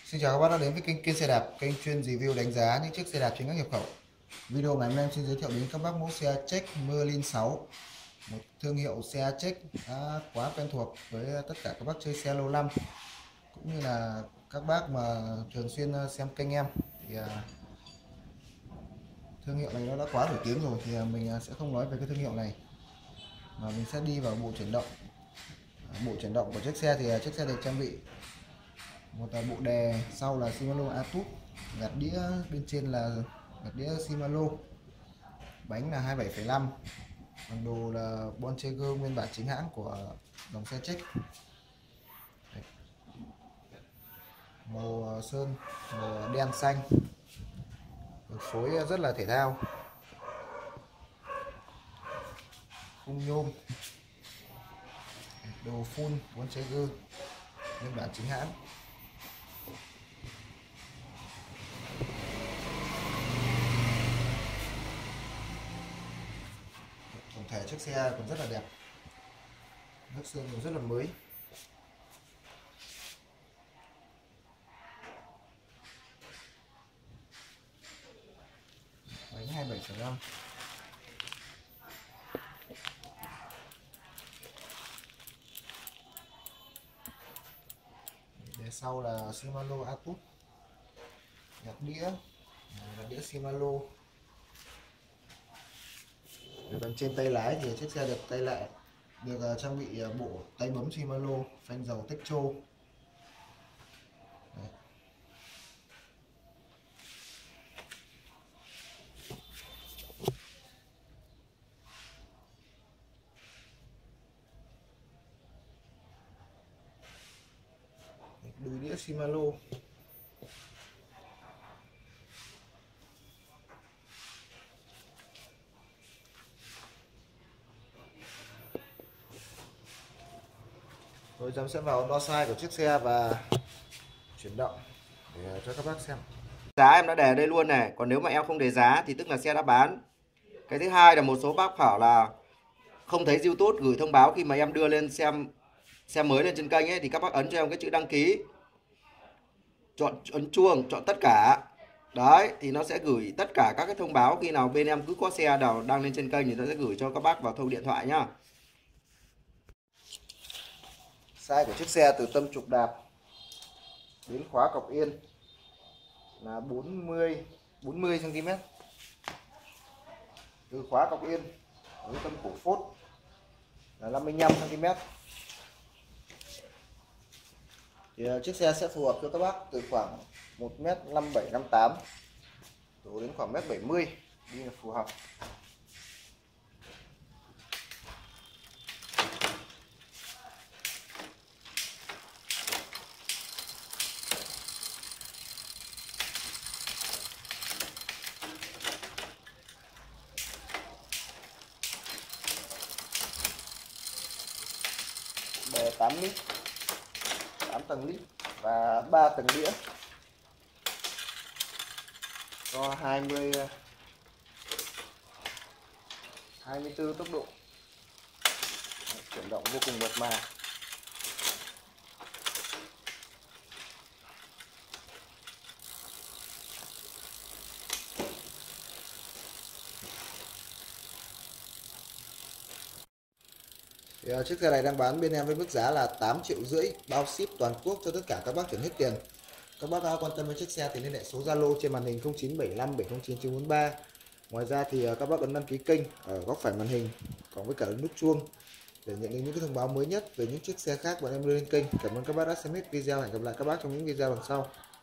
Xin chào các bác đã đến với kênh Kiên Xe Đạp, kênh chuyên review đánh giá những chiếc xe đạp chính hãng nhập khẩu. Video ngày hôm nay em xin giới thiệu đến các bác mẫu xe Czech Merlin 6, một thương hiệu xe Czech đã quá quen thuộc với tất cả các bác chơi xe lâu năm, cũng như là các bác mà thường xuyên xem kênh em. Thì thương hiệu này nó đã quá nổi tiếng rồi, thì mình sẽ không nói về cái thương hiệu này mà mình sẽ đi vào bộ chuyển động. Bộ chuyển động của chiếc xe thì chiếc xe được trang bị một bộ đè sau là Shimano Atus, gạt đĩa bên trên là gạt đĩa Shimano, bánh là 27,5, bản đồ là Bontrager nguyên bản chính hãng của dòng xe Czech. Màu sơn màu đen xanh, được phối rất là thể thao, khung nhôm, đồ full Bontrager nguyên bản chính hãng. Tổng thể chiếc xe còn rất là đẹp, nước sơn còn rất là mới. Bánh 27,5. Để sau là Shimano Atus, gạt đĩa Shimano. Còn trên tay lái thì chiếc xe được tay lại được trang bị bộ tay bấm Shimano, phanh dầu Techo. Đùi đĩa Shimano. Rồi em sẽ vào đo size của chiếc xe và chuyển động để cho các bác xem. Giá em đã để đây luôn này, còn nếu mà em không để giá thì tức là xe đã bán. Cái thứ hai là một số bác bảo là không thấy YouTube gửi thông báo khi mà em đưa lên xem xe mới lên trên kênh ấy, thì các bác ấn cho em cái chữ đăng ký, ấn chuông, chọn tất cả. Đấy, thì nó sẽ gửi tất cả các cái thông báo khi nào bên em cứ có xe nào đăng lên trên kênh thì nó sẽ gửi cho các bác vào thông điện thoại nhá. Size của chiếc xe từ tâm trục đạp đến khóa cọc yên là 40 cm. Từ khóa cọc yên đến tâm cổ phốt là 55 cm. Thì chiếc xe sẽ phù hợp cho các bác từ khoảng 1m57-58 đổ đến khoảng 1m70 đi là phù hợp. Bề 8 lít, 8 tầng lít và 3 tầng đĩa, cho 24 tốc độ, chuyển động vô cùng mượt mà. Thì, chiếc xe này đang bán bên em với mức giá là 8,5 triệu bao ship toàn quốc cho tất cả các bác chuyển hết tiền. Các bác quan tâm đến chiếc xe thì liên hệ số Zalo trên màn hình 0975 709 943. Ngoài ra thì các bác ấn đăng ký kênh ở góc phải màn hình còn với cả nút chuông để nhận được những cái thông báo mới nhất về những chiếc xe khác bọn em đưa lên kênh. Cảm ơn các bác đã xem hết video. Hẹn gặp lại các bác trong những video lần sau.